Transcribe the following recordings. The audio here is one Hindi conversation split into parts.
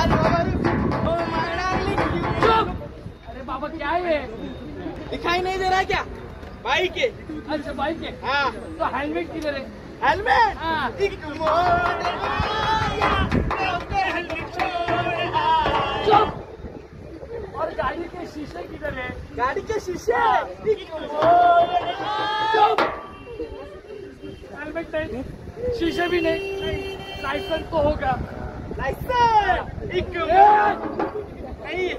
अरे बाबा क्या है ये? दिखाई नहीं दे रहा क्या? बाइक है। अच्छा बाइक है। हाँ तो हेलमेट किधर है? हेलमेट। हाँ। चुप। और गाड़ी के शीशे किधर है? गाड़ी के शीशे। चुप। हेलमेट नहीं, शीशे भी नहीं, लाइसेंस तो होगा। लाइसेंस नहीं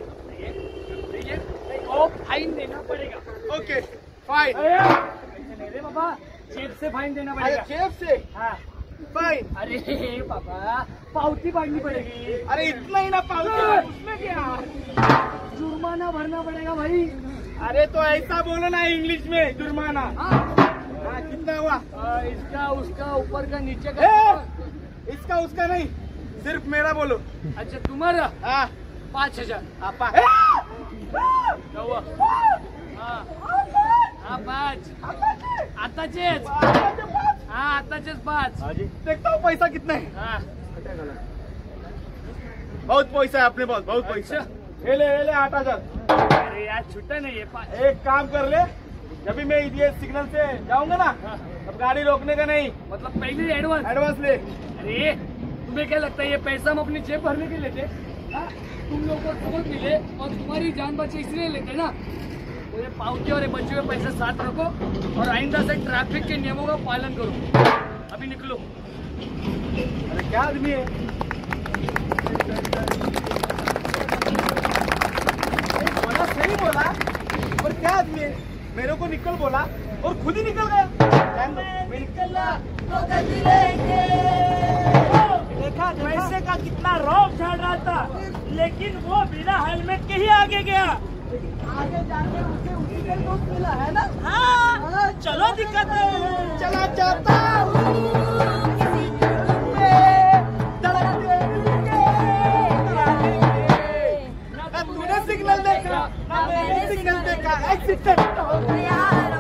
वो फाइन देना पड़ेगा। Okay fine. अरे बाबा जेब से फाइन देना अरे पड़ेगा। जेब से हाँ फाइन। अरे बाबा पावती बांधनी पड़ेगी। अरे इतना ही ना पाऊंगा उसमें क्या? जुर्माना भरना पड़ेगा भाई। अरे तो ऐसा बोलो ना इंग्लिश में जुर्माना। हाँ कितना हुआ? इसका उसका ऊपर का नीचे का। इसका उसका नहीं, सिर्फ मेरा बोलो। अच्छा तुम्हारा? हाँ 5000। आपा क्या हुआ? हाँ 5 आताचेच। हाँ आताचेच 5। देखता हूँ पैसा कितना है। हाँ बहुत पैसा है अपने पास, बहुत पैसा। ले ले 8,000। अरे यार छुट्टा नहीं है 5। एक काम कर ले, जब भी मैं ये सिग्नल से जाऊंगा ना तब गाड़ी रोकने का नहीं, मतलब पहले एडवांस। एडवांस ले। अरे तुम्हें क्या लगता है ये पैसा हम अपनी जेब भरने के लेते? हाँ? तुम लोगों को टोल मिले और तुम्हारी जान बचे इसलिए लेते ना। तो ये पावती और ये बचे हुए पैसे साथ रखो और आइंदा से ट्रैफिक के नियमों का पालन करो। अभी निकलो। अरे क्या आदमी है? बोला सही बोला, और क्या आदमी है? मेरे को निकल बोला और खुद ही निकल गया। मैं निकला तो गलती लेंगे। देखा पैसे का कितना रौब झाड़ रहा था, लेकिन वो बिना हेलमेट के ही आगे गया। आगे जाके उसे उसी का दोस्त मिला है ना। हाँ चलो दिक्कत है। चला जाता तूने सिग्नल देखा ना मैंने सिग्नल देखा। एक्सीडेंट हो गया,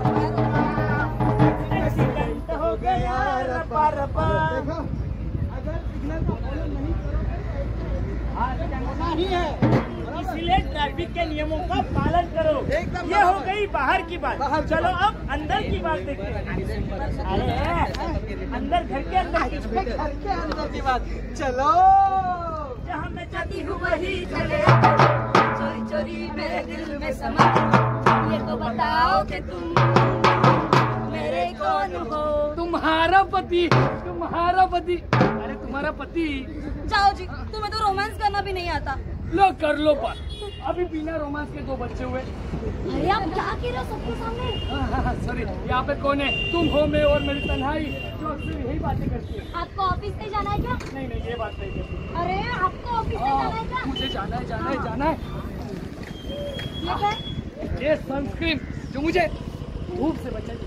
एक्सीडेंट हो गया रब्बा रब्बा। अगर सिग्नल का पालन नहीं करोगे नहीं है, इसीलिए ट्रैफिक के नियमों का पालन करो। एकदम ये हो गई बाहर की बात। चलो अब अंदर की बात देखते हैं। अरे अंदर घर के अंदर की बात। घर के अंदर की बात। चलो जहाँ मैं चाहती हूँ वही चले, चोरी चोरी मेरे दिल में समा। ये तो बताओ कि तुम मेरे कौन हो? तुम्हारा पति। तुम्हारा पति? अरे तुम्हारा पति। जाओ जी, तुम्हें तो रोमांस करना भी नहीं आता। लो कर लो पर अभी बिना रोमांस के 2 बच्चे हुए। अरे आप क्या कह रहे हो सबके सामने? हाँ सॉरी। यहाँ पे कौन है? तुम हो, मैं और मेरी तन्हाई जो अक्सर यही बातें करती है। आपको ऑफिस नहीं जाना है क्या? नहीं ये बात नहीं करती। अरे आपको ऑफिस नहीं जाना है क्या? मुझे जाना है जाना है। ये क्या है? ये सनस्क्रीन जो मुझे धूप से बचाए।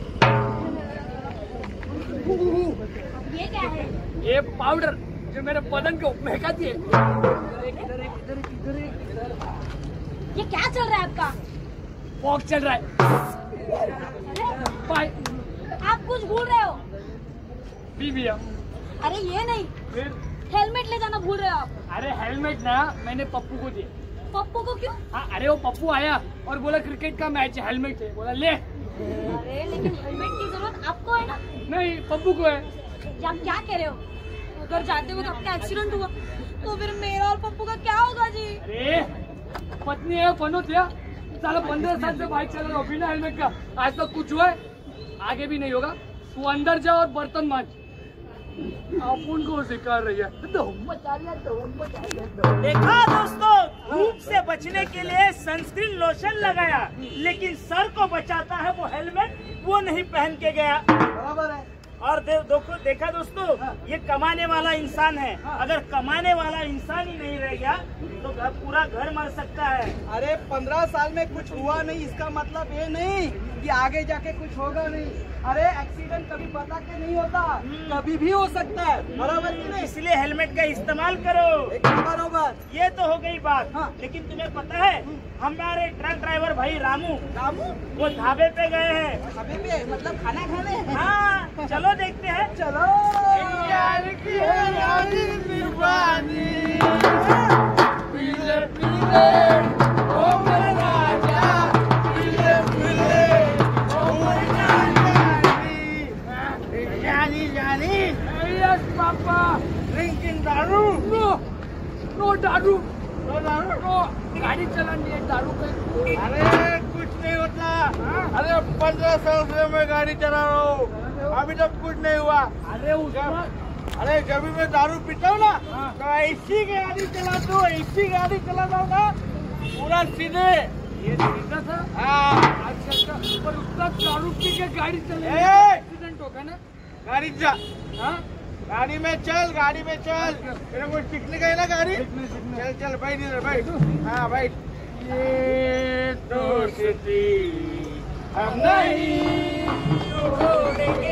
ये क्या है? ये पाउडर जो मेरे बदन को महकाती है। इधर ये क्या चल रहा है आपका? फॉग चल रहा है। बाय। आप कुछ भूल रहे हो। भैया अरे ये नहीं, फिर? हेलमेट ले जाना भूल रहे हो आप। अरे हेलमेट ना मैंने पप्पू को दिया। पप्पू को क्यों? हाँ अरे वो पप्पू आया और बोला क्रिकेट का मैच है, हेलमेट है। बोला ले। अरे लेकिन हेलमेट की जरूरत आपको है ना। नहीं पप्पू को है। ये आप क्या कह रहे हो? अगर जाते वक्त आपका एक्सीडेंट हुआ तो फिर मेरा और पप्पू का क्या होगा जी? अरे पत्नी है फनो दिया साला 15 साल से बाइक चला रहा हूँ बिना हेलमेट का, आज तक कुछ हुआ है? आगे भी नहीं होगा। तू अंदर जा और बर्तन मांज। अपन को सिखा रही है। देखा दोस्तों, धूप से बचने के लिए सनस्क्रीन लोशन लगाया, लेकिन सर को बचाता है वो हेलमेट, वो नहीं पहन के गया। बराबर है। और देखा दोस्तों, ये कमाने वाला इंसान है। अगर कमाने वाला इंसान ही नहीं रह गया तो पूरा घर मर सकता है। अरे 15 साल में कुछ हुआ नहीं, इसका मतलब ये नहीं कि आगे जाके कुछ होगा नहीं। अरे एक्सीडेंट कभी पता के नहीं होता, कभी भी हो सकता है। बराबर की नहीं? इसलिए हेलमेट का इस्तेमाल करो। बराबर। ये तो हो गई बात। हाँ। लेकिन तुम्हें पता है, हमारे ट्रक ड्राइवर भाई रामू वो ढाबे पे गए हैं। ढाबे पे मतलब खाना खाने? हाँ चलो देखते हैं। चलो। यार की है यारी Yes, Papa. ड्रिंकिंग दारू No दारू. No. गाड़ी चलानी है दारू पे. अरे कुछ नहीं होता। अरे 1500 से मैं गाड़ी चला रहा हूँ, अभी तक कुछ नहीं हुआ। अरे उसमें अरे जब भी मैं दारू पीता हूँ ना तो ऐसी गाड़ी चलाता हूँ, ऐसी गाड़ी चलाता हूँ ना पूरा सीधे। ये सीधा था. हाँ, अच्छा पर उसका दारू पी के गाड़ी चले ए! एक्सीडेंट होगा ना. गाड़ी जा, हाँ गाड़ी में चल, गाड़ी में चल। मेरे को सीखने का है ना गाड़ी। चल चल बैठ इधर बैठ। हाँ बैठ। ये दोस्ती हम नहीं छोड़ेंगे।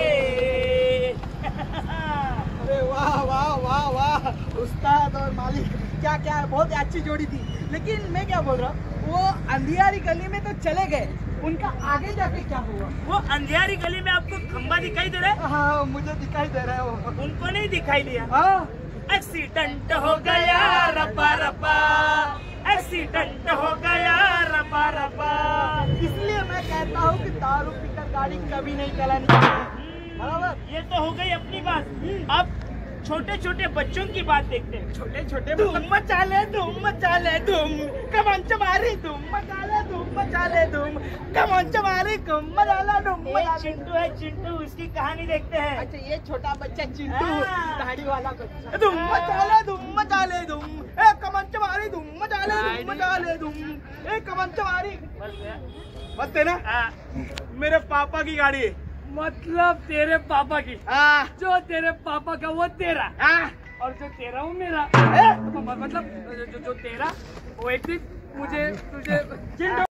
अरे वाह वाह वाह वाह, उस्ताद और मालिक क्या क्या बहुत अच्छी जोड़ी थी। लेकिन मैं क्या बोल रहा हूँ, वो अंधियारी गली में तो चले गए, उनका आगे जाके क्या हुआ? वो अंधियारी गली में आपको खंबा दिखाई दे रहा है? हाँ मुझे दिखाई दे रहा है वो। उनको नहीं दिखाई दिया? हाँ एक्सीडेंट हो गया रपा रपा, एक्सीडेंट हो गया रपा रपा। इसलिए मैं कहता हूँ कि दारू पीकर गाड़ी कभी नहीं चलानी चाहिए। बराबर। ये तो हो गई अपनी बात। अब छोटे छोटे बच्चों की बात देखते हैं। छोटे छोटे धूम मचा ले धूम, कमान चमारी धूम मचा ले धूम, कमान चमारी धूम मचा ले धूम। चिंटू है चिंटू, उसकी कहानी देखते हैं। अच्छा ये छोटा बच्चा चिंटू, हाँ। दाढ़ी वाला बच्चा। धूम मचा ले धूम, ए कमान चमारी धूम मचा ले धूम, ए कमान चमारी। बस है ना? मेरे पापा की गाड़ी है। मतलब तेरे पापा की. जो तेरे पापा का वो तेरा, और जो तेरा वो मेरा. मतलब जो तेरा वो एक दिन मुझे तुझे